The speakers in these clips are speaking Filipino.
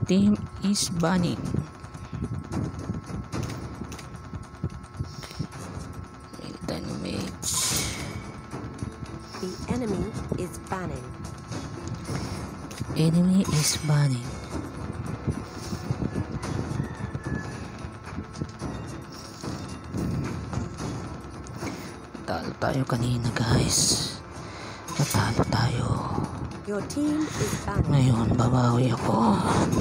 team is banning. Dynamite. The enemy is banning. Enemy is banning. Natalo tayo kanina, guys. Natalo tayo. Your team is banning. Ngayon, babawi ako.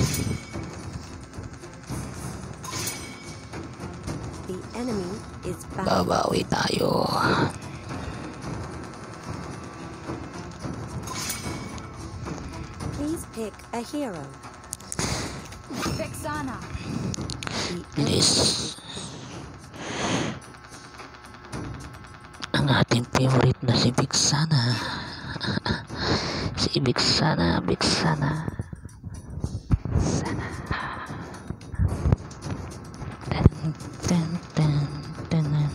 The enemy is banning. Babawi tayo. Please pick a hero. Vexana. Please. Ang ating favorite na si Vexana. Si Vexana. Sana. Tan.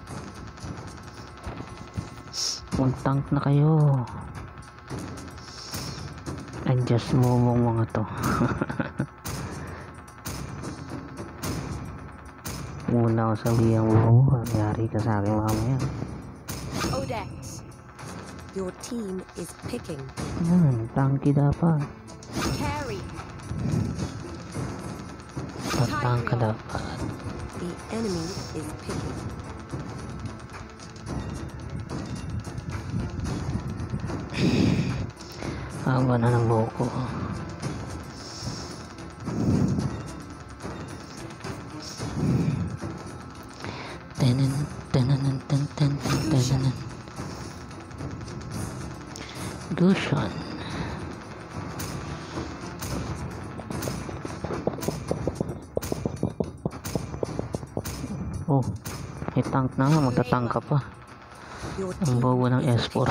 Mag-tank na kayo. And just mumong mga to. Muna ako sabihan mo, nangyari ka sa akin mamaya. Odex. Your team is picking. Tanky dapat. Carry. Tatang ka dapat. The enemy is picking. Haba na ng buhok ko. Tanan. Gushon. Oh, may tank na nga, magtatank ka pa. Your Ang team bobo ng is S4.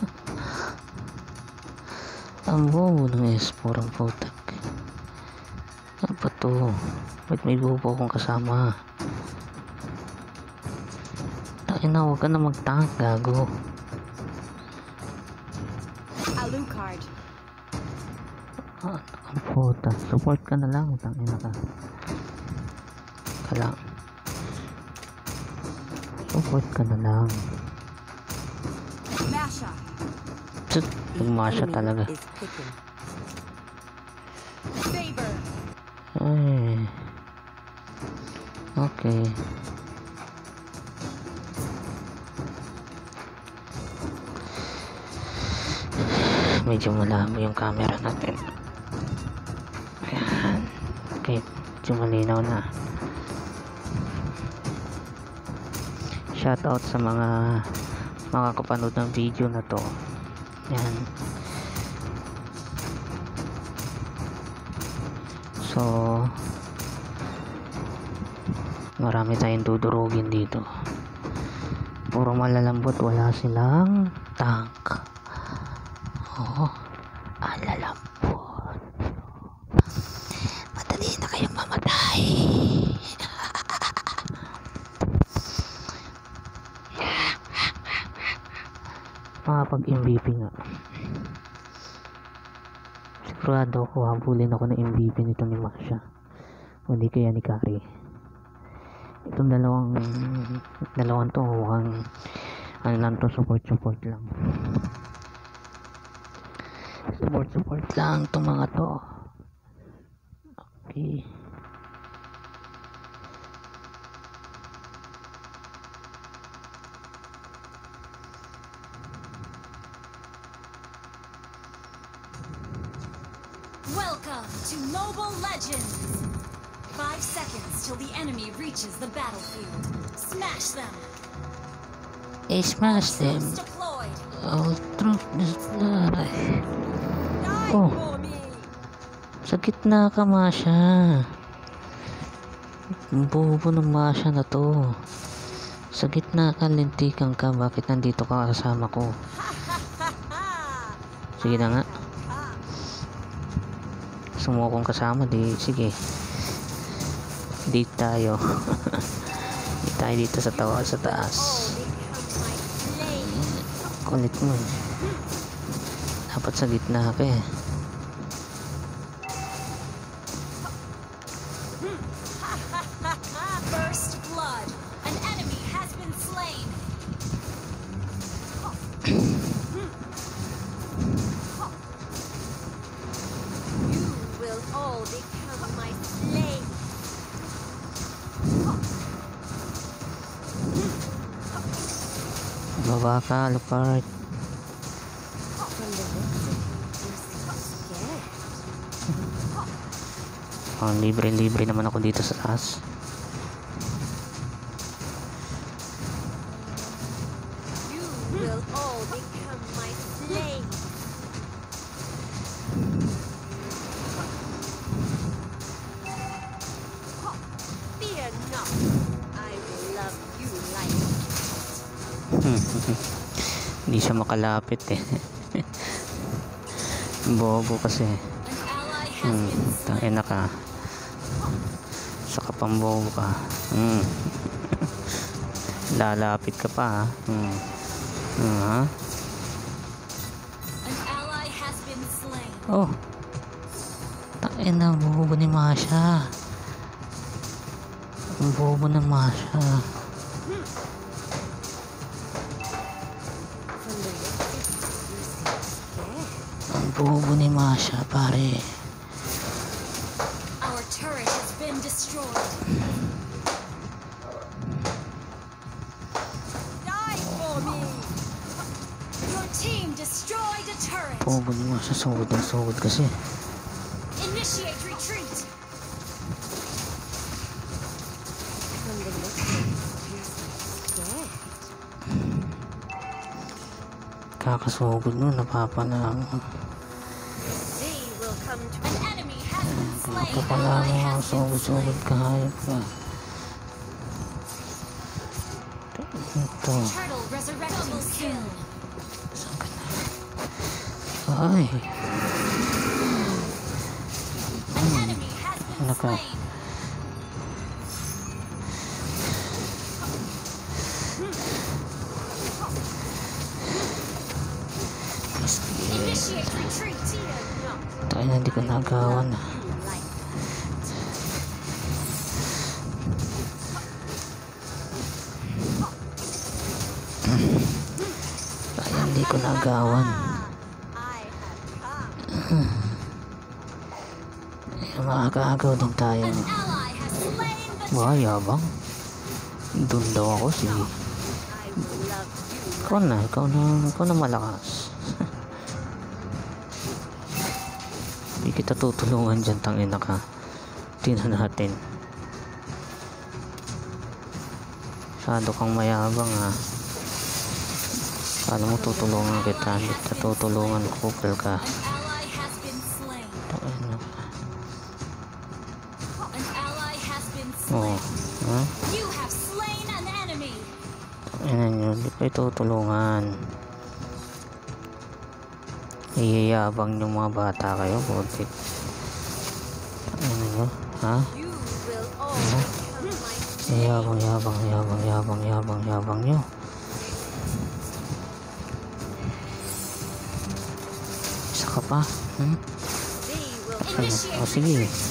Ang bobo ng S4 ang putak. Ano ba to? Wait, may bobo akong kasama. Takin na, huwag ka na mag-tank, gago. Alucard. Ang puta. Support ka na lang, tangin na ka. Kala. Support ka na lang. Masha. Nagmasya talaga. is picking. Saber. Ay. Okay. Medyo malabo yung camera natin. Ayan. Okay. Medyo malinaw na. Shoutout sa mga makakapanood ng video na to. Yan. So marami tayong dudurugin dito. Puro malalambot, wala silang tank. Oh, ang lalambot. Madali na kayong mamatay. Makapag-MVP nga. Sigurado ako habulin ako ng MVP nito ni Masha. O di kaya ni Kari. Itong dalawang to mukhang ano lang to, support lang. Support lang itong mga to. Okay. Welcome to Mobile Legends. 5 seconds till the enemy reaches the battlefield. Smash them. Smash them. Troops deployed. All troops die. Die Oh. for me. Sa gitna ka, Masha. Ang bobo ng Masha na to. Sa gitna ka, lintikan ka. Bakit nandito ka kasama ko? Sige na nga. Gusto mo akong kasama, di sige. Dito tayo. Dito tayo dito sa taas. Kulit mo. Dapat sa gitna ka eh. You will all become my slaves. Baba ka, Alucard. From the looks of you, you seem scared. Libre-libre naman ako dito sa taas. You will all become my slaves. Fear not. I will love you like Hindi siya makalapit eh. Bobo kasi. An ally has been slain. Tangina ka. Saka pang bobo ka. Lalapit ka pa ha. Ha? An ally has been slain. Oh. Tangina, bobo ni Masha. Ang bobo ng Masha. from the looks of you, you seem scared. Ang bobo ni Masha, pare. Our turret has been destroyed. Die for me. Your team destroyed a turret. Bobo ni Masha, sugod ng sugod kasi. Initiate retreat. From the looks of you, you seem scared. Kakasugod nun, napapalang. They will come to An enemy has been slain. Napapalang Ally mga has been sugod-sugod slain. ka, hayop ka. Ito. Turtle resurrecting soon. Saan ka na? Ay. An enemy has been Naka. slain. Initiate retreat. Tayo na, hindi ko nagawan. Tayo, hindi ko nagawan. Makakaagaw din tayo. An ally has slain the Wow, yabang. Doon daw ako si... Ikaw na malakas. Hindi kita tutulungan dyan, tangina ka. Tingnan natin. Masyado kang mayabang ha. Paano mo tutulungan kita? Hindi kita tutulungan, kupal ka. An ally has been slain. Tangina ka. An ally has been Oh, slain. ha? You have slain an enemy. Tangina nyo, hindi kayo tutulungan. Iyayabang yung mga bata kayo, butik. Tangina nyo, ha? You will all become my Yabang nyo. Isa ka pa, They will Initiate Oh, sige. retreat.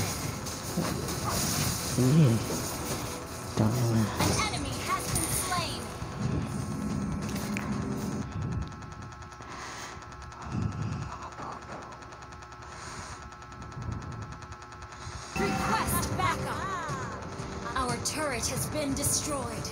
Sige. Tangina. An enemy has been slain. Request backup. Our turret has been destroyed.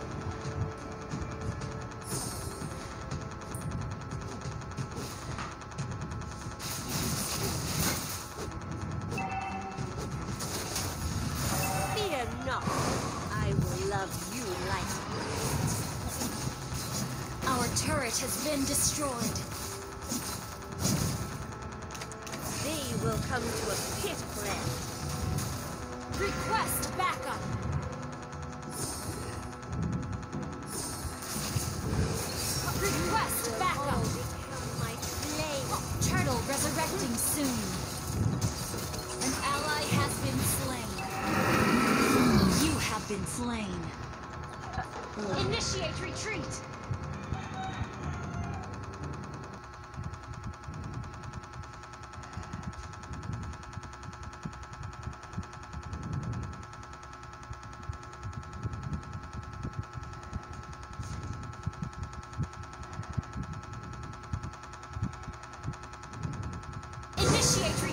fear not. I will love you like Our turret has been destroyed. they will come to a pitiful end. Request backup. Request All backup. become my slaves. Turtle resurrecting soon. An ally has been slain. You have been slain. Initiate retreat.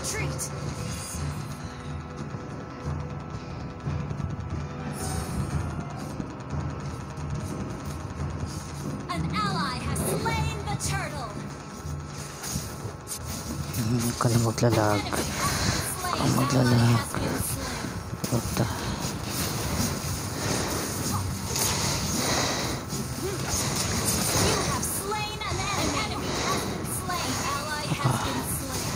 retreat. An ally has slain the turtle. Huwag ka na maglalag. Huwag maglalag. Puta. You have slain an enemy. Has been slain. Ally has been slain.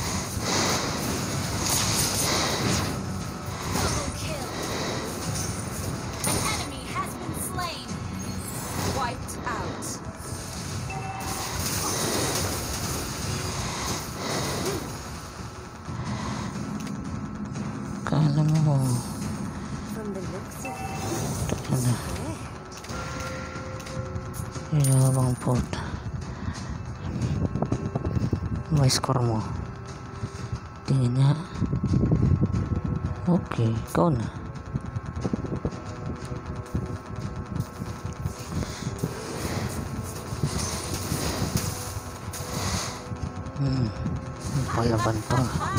Double kill. An enemy has been slain. Wiped out. Kala mo. From the looks of Taka na. Yabang puta. May score mo. Tingin nga. Okay, ikaw na. Palaban to.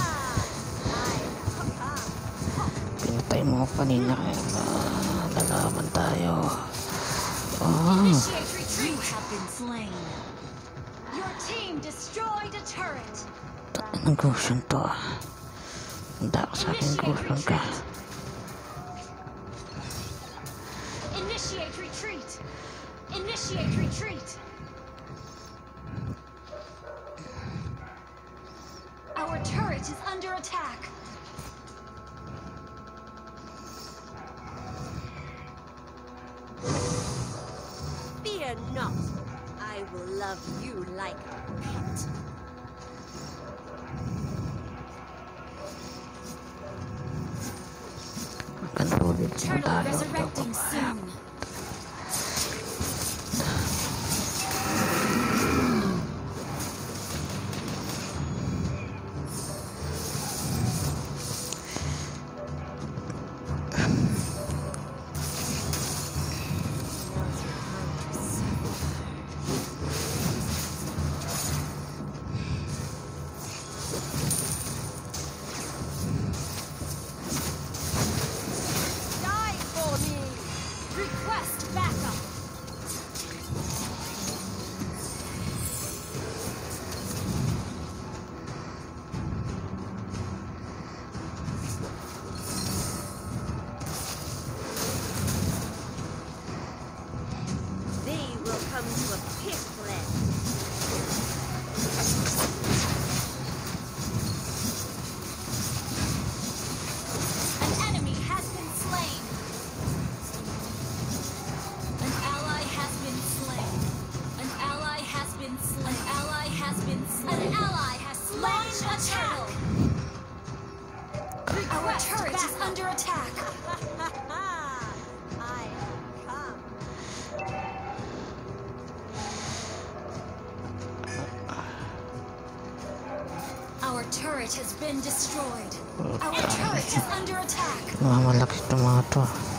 Pinatay mo kanina kaya lalaban tayo. Initiate retreat. You have been slain. Your team destroyed a turret. Anong gusto to? Handa ka sa akin gusto ka. Initiate retreat. Initiate retreat. Our turret is under attack. Fear not. I will love you like a pet. Magkantulit mo Turtle tayo. resurrecting soon. Die for me. Request backup. They will come to a peaceful end. An enemy has been slain. An ally has been slain. An ally has been slain. An ally has been slain. An ally has slain a turtle. Our turret is under attack. I have come. Our turret has been destroyed. Our turret is under attack. Mamalaki ito mga to.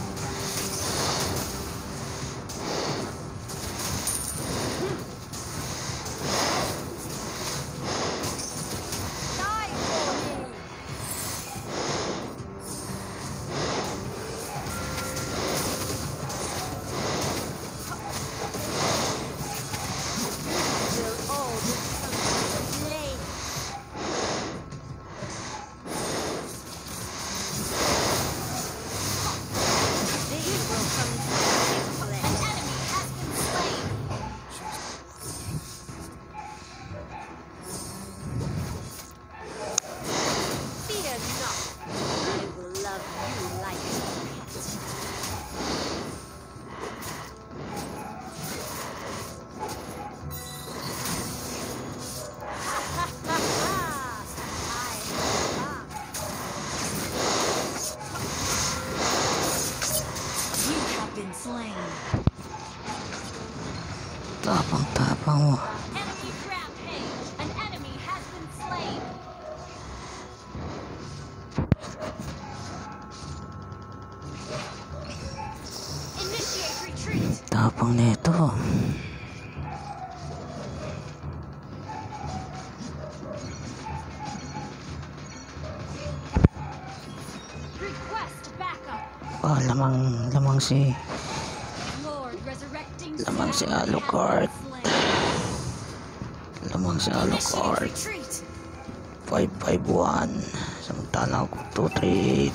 Die for me. Will all become slain. They will come to a peaceful An end. enemy has been slain. Fear not. I will love you like a pet. You have been slain. Tapang-tapang mo. Enemy rampage. An enemy has been slain. Initiate retreat. Tapang nito. Ah, lamang si Lord resurrecting Lamang si Samuel Alucard. has been slain. lamang si Initiate Alucard. retreat. 551 samantalang ako 238.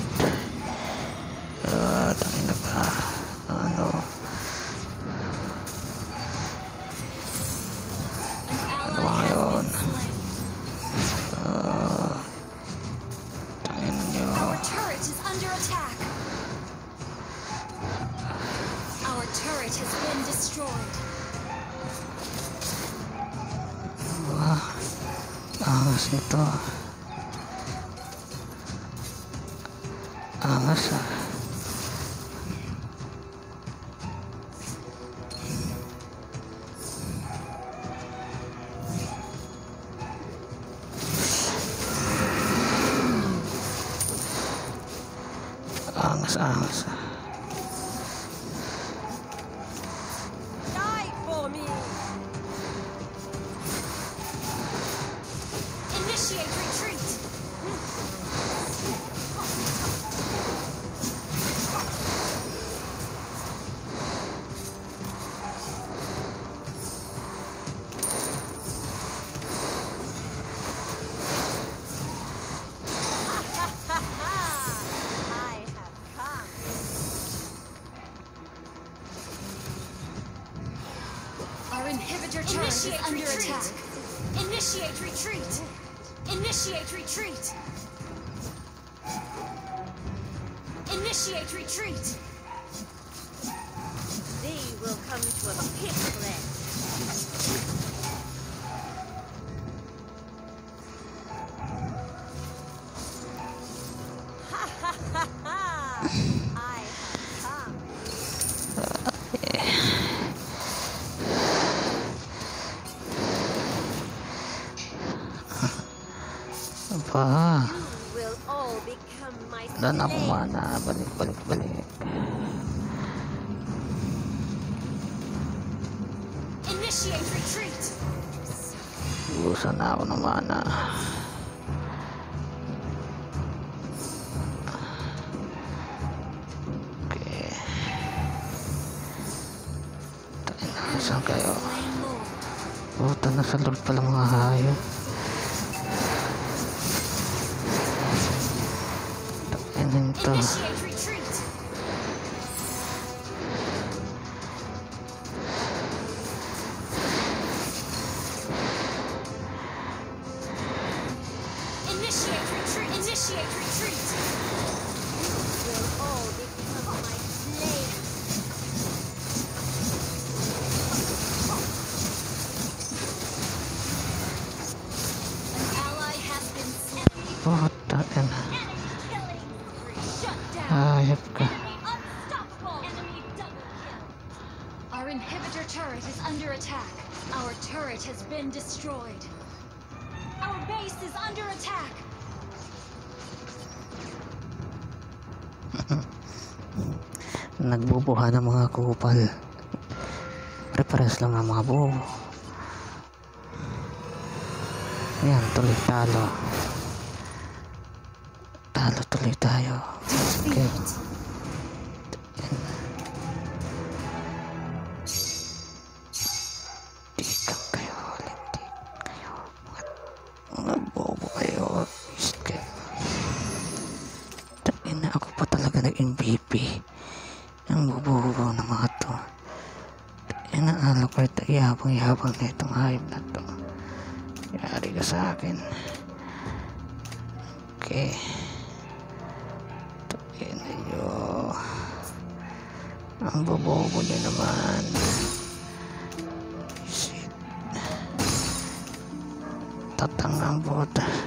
Tangin na ka ano. An Ano ba ally ngayon? has been slain. Tangin nyo. Our turret is under attack. Our turret has been destroyed. Angas nito. Angas ah. Angas ah. Die for me! Initiate retreat. I have come. Our inhibitor turret is under attack. Initiate retreat. Initiate retreat. Initiate retreat. Thee will come to a peaceful end. Ha ha ha ha! I have come. Apa? You will all become my Wala na akong slaves. mana. Balik. Initiate retreat. Ubusan na ako ng mana. Okay. Tayo na. Saan kayo? Slain Lord. Puta na sa lord pala mga hayop. Tayo na ito. Initiate retreat. Initiate retreat. Initiate retreat. Will all become my slaves. An ally has been slain. Puta na. Enemy killing. Shut down. Hayop ka. Enemy unstoppable. Enemy double kill. Our inhibitor turret is under attack. Our turret has been destroyed. Our base is under attack. Nagbubuha ng mga kupal. Prepares lang ng mga buo. Ayan, tuloy talo. Talo tuloy tayo. Okay. Tikang kayo. Lintik kayo. Mga bobo kayo. Isip kayo. Tangin na ako pa talaga nag-MVP. Ang bubuo ng mga to. Inaalo ko ito, ihabang na itong hayop na to. Yari ka sa akin. Okay. Tangin na nyo. Ang bubuo nyo naman. Shit. Tatangang bota.